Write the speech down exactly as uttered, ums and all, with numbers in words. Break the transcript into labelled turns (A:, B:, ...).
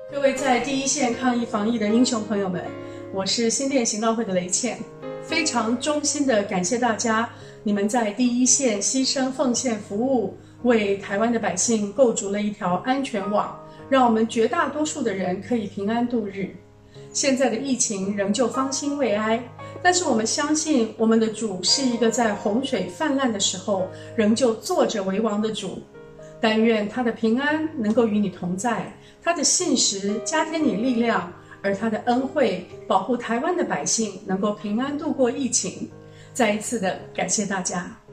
A: 各位在第一线抗疫防疫的英雄朋友们，我是新店行道会的雷倩，非常衷心的感谢大家，你们在第一线牺牲奉献服务，为台湾的百姓构筑了一条安全网，让我们绝大多数的人可以平安度日。现在的疫情仍旧方兴未艾，但是我们相信我们的主是一个在洪水泛滥的时候仍旧坐着为王的主。但愿他的平安能够与你同在，他的信实加添你力量，而他的恩惠保护台湾的百姓能够平安度过疫情。再一次的感谢大家。